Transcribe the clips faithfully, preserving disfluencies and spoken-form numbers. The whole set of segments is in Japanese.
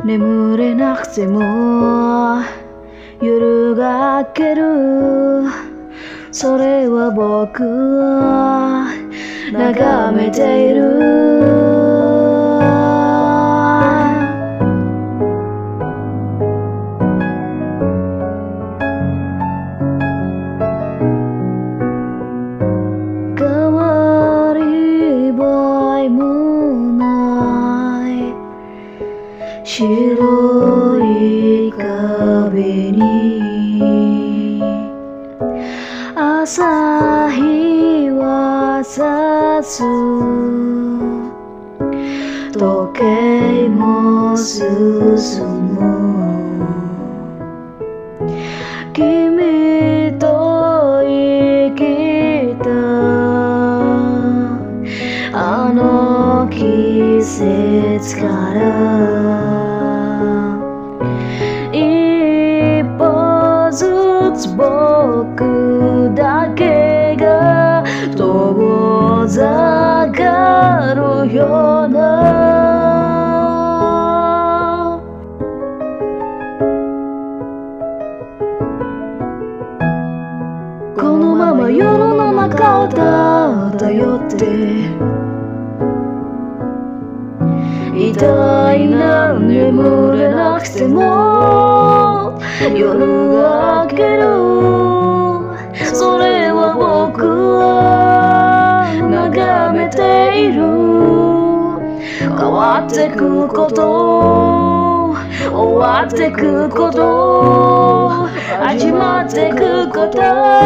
眠れなくても夜が明ける、それは僕を眺めている。変わり映えもない白い壁に朝日は差す、時計も進む。君と生きたあの季節から一歩ずつ僕だけが遠ざかるようなこのまま世の中を漂っていたいな、眠れなくても夜が明ける、それは僕を眺めている。変わってくこと終わってくこと始まってくこと、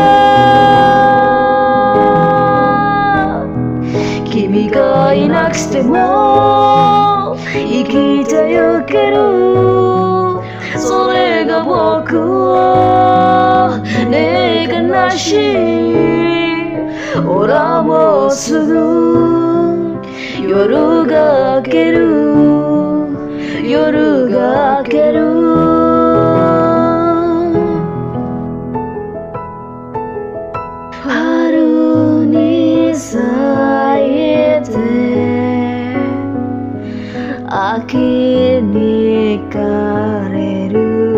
君がいなくても生きてゆける、それが僕をねえ悲しい。ほらもうすぐ夜が明ける、夜が明ける。春に咲いて秋に枯れる、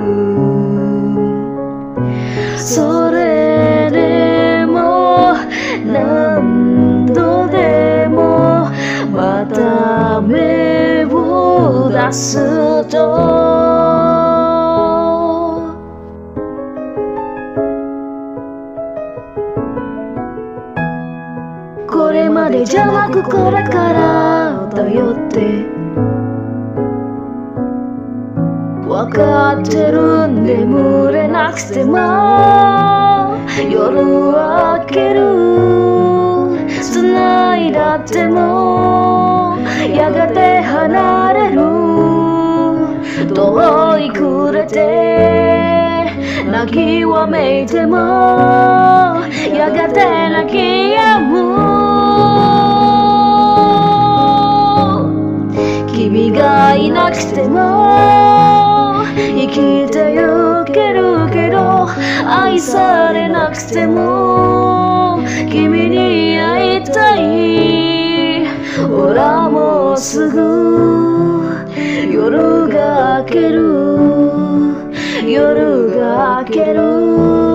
それでも何度でもまた芽を出すとこれまでじゃなくこれから頼ってわかってる、眠れなくても夜明ける、繋いだってもやがて離れる、遠いくれて泣きわめいてもやがて泣き止む。君がいなくても生きてゆけるけど、愛されなくても君に会いたい。ほらもうすぐ夜が明ける、夜が明ける。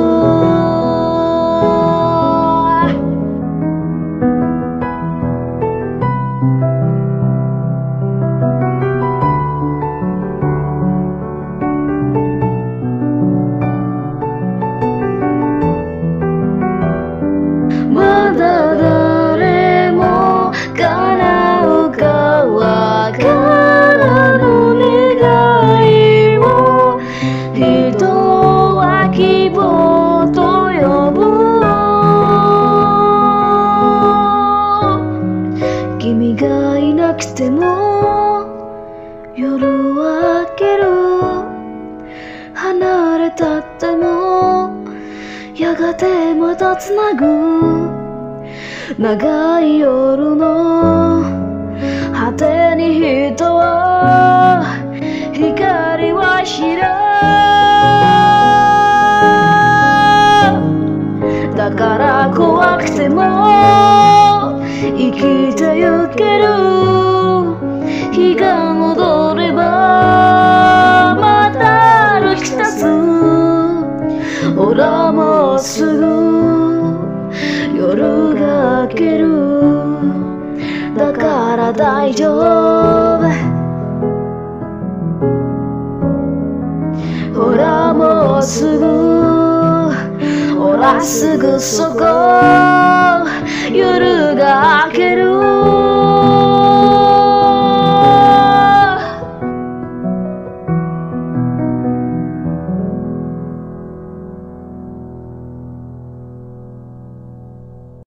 君がいなくても夜は明ける、離れたってもやがてまたつなぐ、長い夜の果てに人は光は知らん、だから怖くても生きてゆける、日が戻ればてるだから大丈夫ほらもうすぐほらすぐそこ夜が明ける